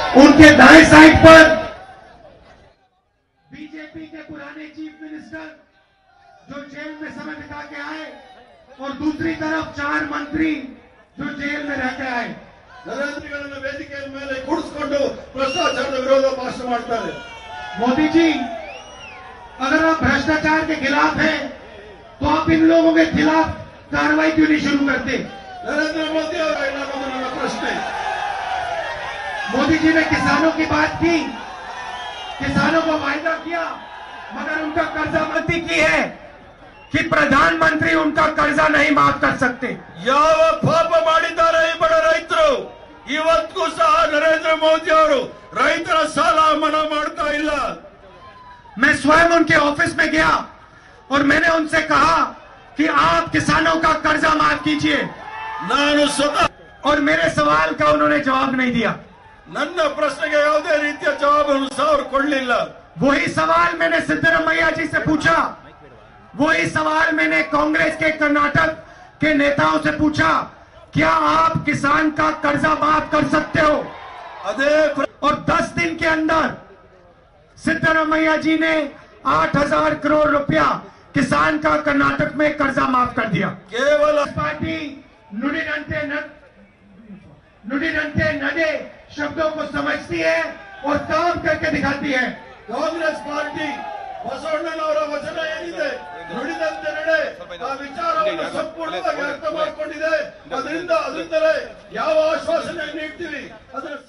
उनके दाएं साइड पर बीजेपी के पुराने चीफ मिनिस्टर जो जेल में समय बिता के आए और दूसरी तरफ 4 मंत्री जो जेल में रह के आए। नरेंद्र वेदिके ಮೇಲೆ ಕೂಡಿಸಿಕೊಂಡು ಭ್ರಷ್ಟಾಚಾರದ ವಿರೋಧ ಭಾಷಣ ಮಾಡ್ತಾರೆ। मोदी जी, अगर आप भ्रष्टाचार के खिलाफ हैं तो आप इन लोगों के खिलाफ कार्रवाई क्यों नहीं शुरू करते? नरेंद्र मोदी और ನನ್ನ ಪ್ರಶ್ನೆ। मोदी जी ने किसानों की बात की, किसानों को वायदा किया, मगर उनका कर्जा माफी की है कि प्रधानमंत्री उनका कर्जा नहीं माफ कर सकते। ಯಾವ ಪಾಪ ಮಾಡಿದ್ದಾರೆ ಈ ಬಡ ರೈತರು? ಇವತ್ತು ಸಹ ನರೇಂದ್ರ ಮೋದಿ ಅವರು ರೈತರ ಸಾಲ ಮನ್ನಾ ಮಾಡ್ತಾ ಇಲ್ಲ। मैं स्वयं उनके ऑफिस में गया और मैंने उनसे कहा कि आप किसानों का कर्जा माफ कीजिए। ನಾನು ಸ್ವತಃ और मेरे सवाल का उन्होंने जवाब नहीं दिया। ನನ್ನ ಪ್ರಶ್ನೆಗೆ ಯಾವುದೇ ರೀತಿಯ ಜವಾಬನ್ನು ಸಹ ಅವರು ಕೊಡಲಿಲ್ಲ। वही सवाल मैंने सिद्धरामैया जी से पूछा, वही सवाल मैंने कांग्रेस के कर्नाटक के नेताओं से पूछा, क्या आप किसान का कर्जा माफ कर सकते हो? ಅದೇ और 10 दिन के अंदर सिद्धरामैया जी ने 8,000 करोड़ रुपया किसान का कर्नाटक में कर्जा माफ कर दिया। ಕೇವಲ पार्टी नुडिनंटे नडे शब्दों को समझती है और काम करके दिखाती है। ಕಾಂಗ್ರೆಸ್ ಪಾರ್ಟಿ ಬಸವಣ್ಣನವರ ವಚನ ಏನಿದೆ ನುಡಿದಂತೆ ನಡೆ ಆ ವಿಚಾರವನ್ನು ಸಂಪೂರ್ಣವಾಗಿ ಅರ್ಥ ಮಾಡಿಕೊಂಡಿದೆ। ಅದರಿಂದಲೇ ಯಾವ ಆಶ್ವಾಸನೆ ನೀಡ್ತೀವಿ ಅದನ್ನು